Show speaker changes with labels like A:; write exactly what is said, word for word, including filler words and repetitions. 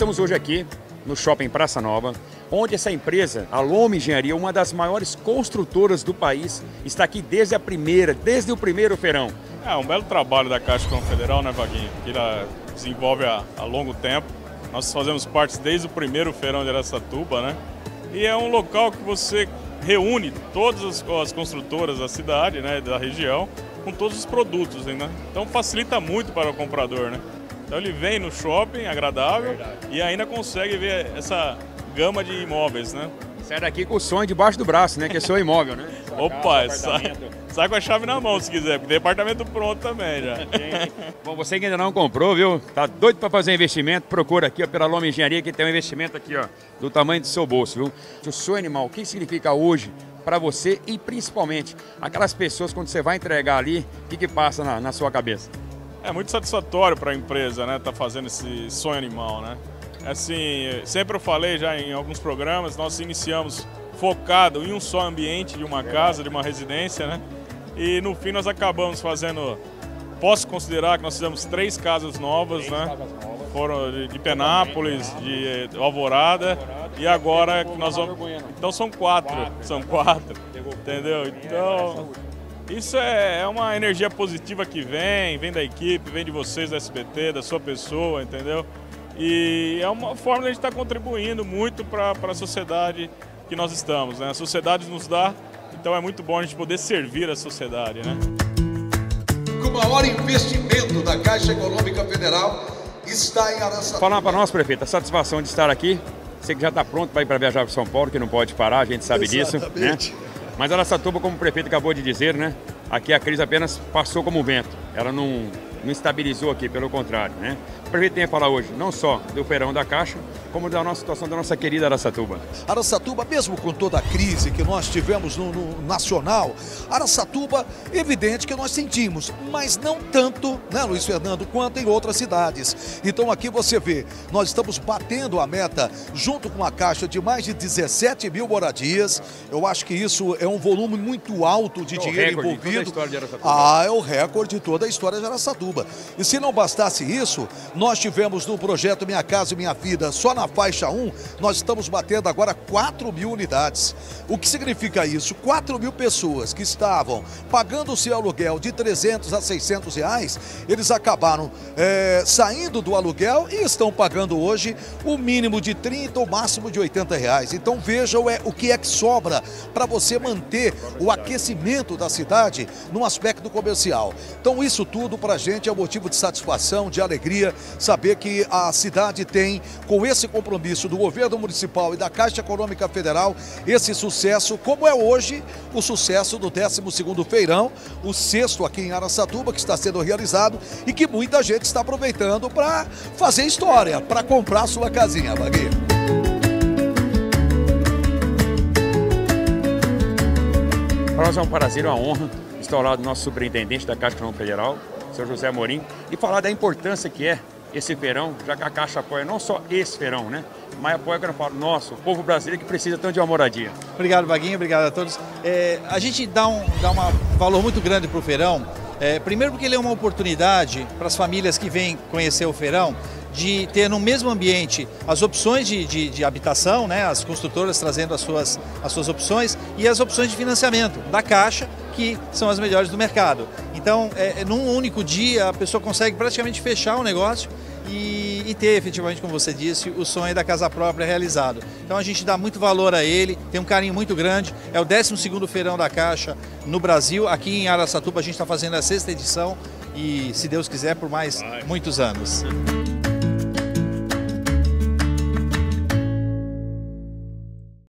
A: estamos hoje aqui no Shopping Praça Nova, onde essa empresa, a Lommi Engenharia, uma das maiores construtoras do país, está aqui desde a primeira, desde o primeiro feirão.
B: É um belo trabalho da Caixa Econômica Federal, né, Vaguinho? Que ela desenvolve há, há longo tempo. Nós fazemos parte desde o primeiro feirão de Araçatuba, né? E é um local que você reúne todas as, as construtoras da cidade, né, da região, com todos os produtos, né? Então facilita muito para o comprador, né? Então ele vem no shopping agradável. Verdade. E ainda consegue ver essa gama de imóveis, né?
A: Sai daqui com o sonho debaixo do braço, né? Que é seu imóvel, né? Sua
B: Opa,
A: casa,
B: sai, sai com a chave na mão se quiser, porque tem apartamento pronto também já.
A: Bom, você que ainda não comprou, viu? Tá doido para fazer investimento? Procura aqui, ó, pela Lommi Engenharia, que tem um investimento aqui, ó, do tamanho do seu bolso, viu? O seu animal, o que significa hoje para você e principalmente aquelas pessoas quando você vai entregar ali, o que que passa na, na sua cabeça?
B: É muito satisfatório para a empresa, né? Tá fazendo esse sonho animal, né? Assim, sempre eu falei já em alguns programas, nós iniciamos focado em um só ambiente de uma casa, de uma residência, né? E no fim nós acabamos fazendo, posso considerar que nós fizemos três casas novas, né? Foram de, de Penápolis, de, de Alvorada, e agora que nós vamos... Então são quatro, são quatro, entendeu? Então, isso é, é uma energia positiva que vem, vem da equipe, vem de vocês da S B T, da sua pessoa, entendeu? E é uma forma de a gente estar contribuindo muito para a sociedade que nós estamos, né? A sociedade nos dá, então é muito bom a gente poder servir a sociedade, né?
C: O maior investimento da Caixa Econômica Federal está em Araçatuba.
A: Falar para nós, prefeito, a satisfação de estar aqui. Você que já está pronto para ir para viajar para São Paulo, que não pode parar, a gente sabe
C: Exatamente.
A: disso, né? Mas Araçatuba, como o prefeito acabou de dizer, né? Aqui a crise apenas passou como um vento. Ela não, não estabilizou aqui, pelo contrário, né? O prefeito tem a falar hoje, não só do feirão da Caixa, como da nossa situação da nossa querida Araçatuba.
C: Araçatuba, mesmo com toda a crise que nós tivemos no, no nacional, Araçatuba, evidente que nós sentimos, mas não tanto, né, Luiz Fernando, quanto em outras cidades. Então aqui você vê, nós estamos batendo a meta junto com a Caixa de mais de dezessete mil moradias. Eu acho que isso é um volume muito alto de
A: é
C: dinheiro envolvido.
A: De
C: ah, é o recorde de toda a história de Araçatuba. E se não bastasse isso, nós tivemos no projeto Minha Casa e Minha Vida, só na faixa um, nós estamos batendo agora quatro mil unidades. O que significa isso? quatro mil pessoas que estavam pagando o seu aluguel de trezentos a seiscentos reais, eles acabaram é, saindo do aluguel e estão pagando hoje o mínimo de trinta ou máximo de oitenta reais. Então vejam é, o que é que sobra para você manter o aquecimento da cidade no aspecto comercial. Então isso tudo para a gente é um motivo de satisfação, de alegria, saber que a cidade tem, com esse compromisso do governo municipal e da Caixa Econômica Federal, esse sucesso, como é hoje o sucesso do décimo segundo feirão, o sexto aqui em Araçatuba, que está sendo realizado e que muita gente está aproveitando para fazer história, para comprar sua casinha, Vaguinho.
A: Para nós é um prazer, uma honra estar ao lado do nosso superintendente da Caixa Econômica Federal, senhor José Amorim, e falar da importância que é esse feirão, já que a Caixa apoia não só esse feirão, né? Mas apoia, quando eu falo, nosso, o povo brasileiro que precisa tanto de uma moradia.
D: Obrigado, Vaguinho, obrigado a todos. É, a gente dá um, dá um valor muito grande para o feirão, é, primeiro porque ele é uma oportunidade para as famílias que vêm conhecer o feirão, de ter no mesmo ambiente as opções de, de, de habitação, né, as construtoras trazendo as suas, as suas opções e as opções de financiamento da Caixa, que são as melhores do mercado. Então, é, num único dia, a pessoa consegue praticamente fechar o negócio e, e ter, efetivamente, como você disse, o sonho da casa própria realizado. Então, a gente dá muito valor a ele, tem um carinho muito grande. É o décimo segundo feirão da Caixa no Brasil. Aqui em Araçatuba, a gente está fazendo a sexta edição e, se Deus quiser, por mais muitos anos.